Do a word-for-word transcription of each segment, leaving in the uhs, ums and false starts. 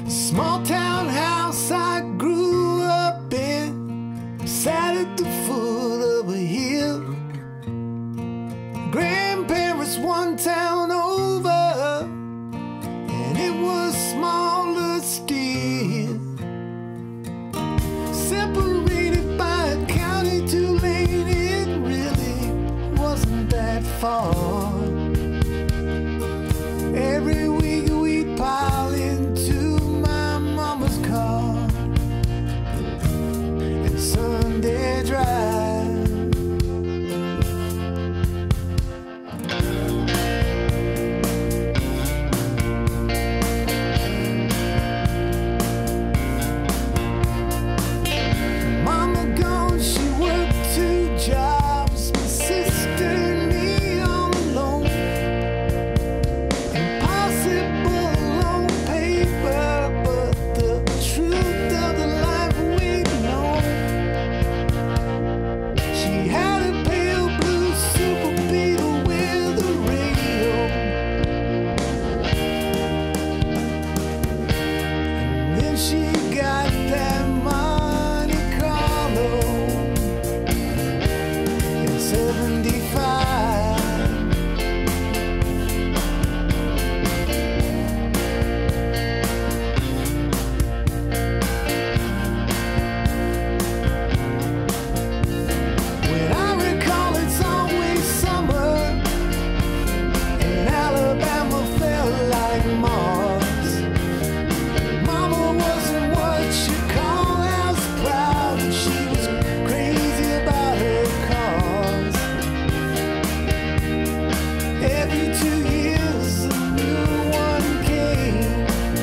Small town house I grew up in sat at the foot of a hill. Grandparents one town over, and it was smaller still. Separated by a county two lane, it really wasn't that far. Every week we'd pile into my mama's car and Sunday drive. Mama gone, she worked two jobs. My sister and me all alone. Impossible on paper, but the truth of the life we'd known. She had a pale blue Super Beetle with a radio, and then she got that Monte Carlo in seventy-five. When I recall, it's always summer, and Alabama felt like Mars. Mama wasn't what you call house proud, and she was crazy about her cars. Every two years a new one came.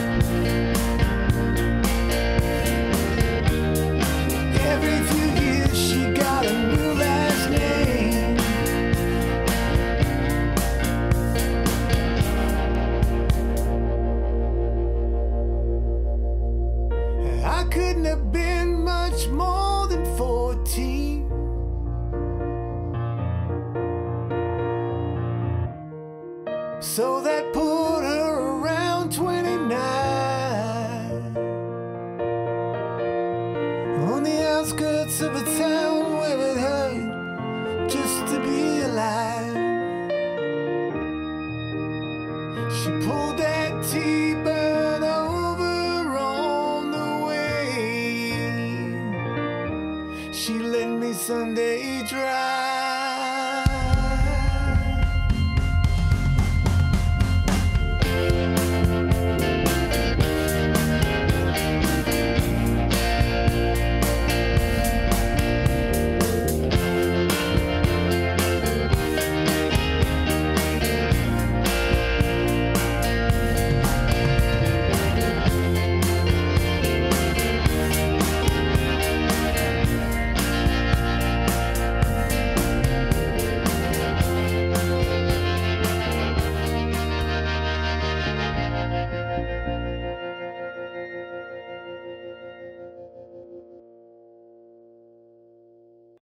Every few years she got a new last name. I couldn't have been much more than fourteen. So that poor